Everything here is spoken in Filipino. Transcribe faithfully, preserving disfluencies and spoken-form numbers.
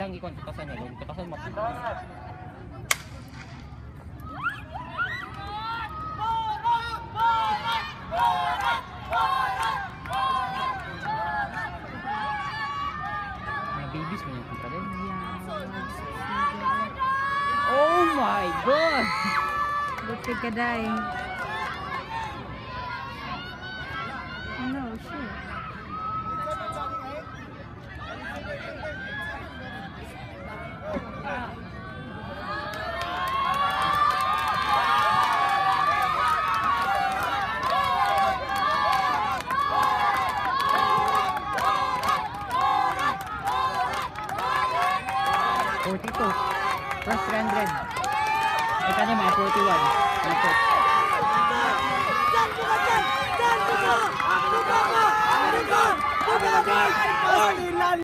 lang ikon tutasan niya, log tutasan mo. May babies mo yung kita din. Oh my god! Buti ka dahil. No, shit. forty-two. Plus three hundred. Ay kanya mga forty-one. Ito. Dyan! Dyan! Dyan! Dyan! Dyan! Dyan! Dyan! Dyan! Dyan! Dyan! Dyan!